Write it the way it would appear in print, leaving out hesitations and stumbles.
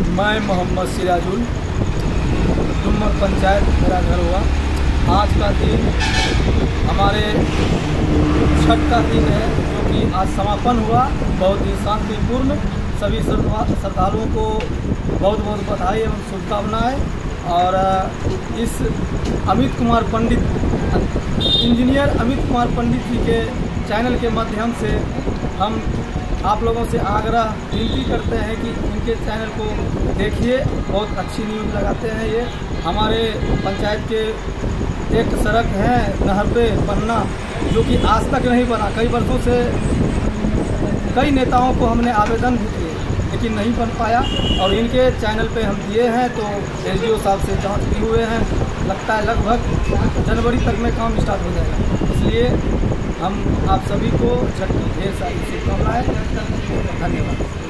मैं मोहम्मद सिराजुल डुमर पंचायत मेरा घर हुआ। आज का दिन हमारे छठ का दिन है, जो कि आज समापन हुआ। बहुत ही शांतिपूर्ण। सभी श्रद्धालुओं को बहुत बहुत बधाई एवं शुभकामनाएं। और इस अमित कुमार पंडित इंजीनियर अमित कुमार पंडित जी के चैनल के माध्यम से हम आप लोगों से आग्रह विनती करते हैं कि इनके चैनल को देखिए। बहुत अच्छी न्यूज़ लगाते हैं ये। हमारे पंचायत के एक सड़क है नहर पे बनना, जो कि आज तक नहीं बना। कई वर्षों से कई नेताओं को हमने आवेदन भी किए, लेकिन नहीं बन पाया। और इनके चैनल पे हम दिए हैं, तो एसडीओ साहब से जांच भी हुए हैं। लगता है लगभग जनवरी तक में काम स्टार्ट हो जाएगा। इसलिए हम आप सभी को छठ की ढेर सारी शुभकामनाएं। धन्यवाद।